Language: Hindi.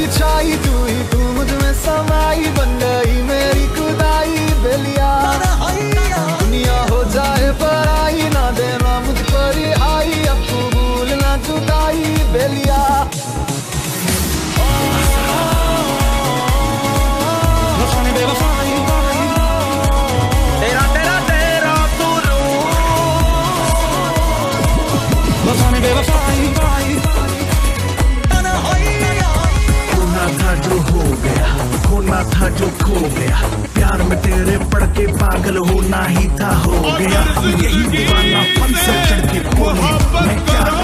बिछाई, तू मुझ में समाई, बन गई मेरी खुदाई बेलिया। दुनिया हो जाए पराई, ना देना मुझ पर आई, अब तू भूलना जुदाई बेलिया। होना था जो हो गया, होना था जो खो गया, प्यार में तेरे पड़ के पागल होना ही था हो गया। यही दीवाना फन से चढ़ के बोले मैं क्या